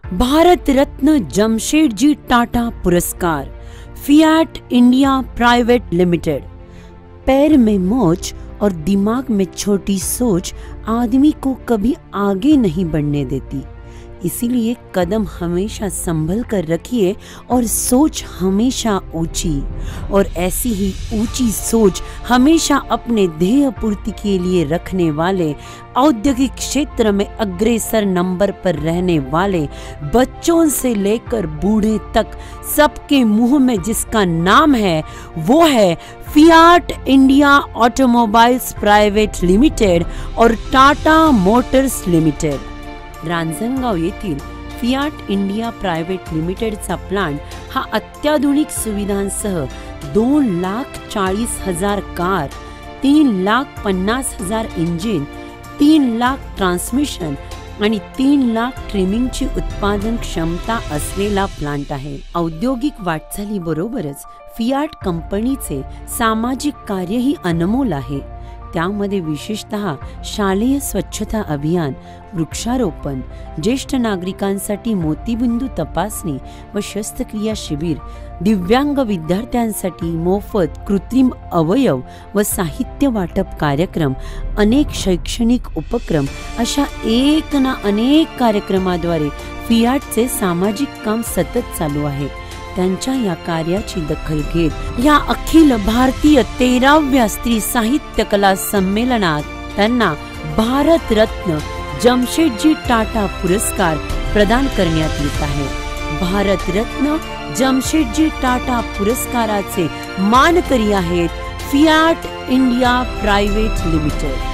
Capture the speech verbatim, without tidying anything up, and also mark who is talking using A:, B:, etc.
A: भारत रत्न जमशेदजी टाटा पुरस्कार, fiat India private limited. पैर में मोच और दिमाग में छोटी सोच आदमी को कभी आगे नहीं बढ़ने देती, इसीलिए कदम हमेशा संभल कर रखिए और सोच हमेशा ऊंची। और ऐसी ही ऊंची सोच हमेशा अपने ध्येय पूर्ति के लिए रखने वाले, औद्योगिक क्षेत्र में अग्रसर नंबर पर रहने वाले, बच्चों से लेकर बूढ़े तक सबके मुंह में जिसका नाम है वो है Fiat India automobiles private limited और टाटा मोटर्स लिमिटेड। रांजणगाव येथील फिएट इंडिया प्रायव्हेट लिमिटेडचा प्लांट हा अत्याधुनिक सुविधांसह दोन लाख चाळीस हजार कार, तीन लाख पन्नास हजार इंजिन, तीन लाख ट्रान्समिशन आणि तीन लाख ट्रिमिंगची उत्पादन क्षमता असलेला प्लांट आहे। औद्योगिक वाटचालीबरोबरच फिएट कंपनीचे सामाजिक कार्यही अनमोल आहे। त्यामध्ये विशेषतः शालेय स्वच्छता अभियान, वृक्षारोपण, ज्येष्ठ नागरिकांसाठी मोतीबिंदू तपासणी व शस्त्रक्रिया शिबिर, दिव्यांग विद्यार्थ्यांसाठी मोफत कृत्रिम अवयव व साहित्य वाटप कार्यक्रम, अनेक शैक्षणिक उपक्रम अशा एक ना अनेक कार्यक्रमाद्वारे फिएटचे सामाजिक काम सतत चालू आहे। त्यांच्या या कार्याची दखल घेत या अखिल भारतीय तेराव्या स्त्री साहित्य कला संमेलनात त्यांना भारत रत्न जमशेदजी टाटा पुरस्कार प्रदान करण्यात येत आहे। भारत रत्न जमशेदजी टाटा पुरस्काराचे मानकरी आहेत फिएट इंडिया प्राइवेट लिमिटेड।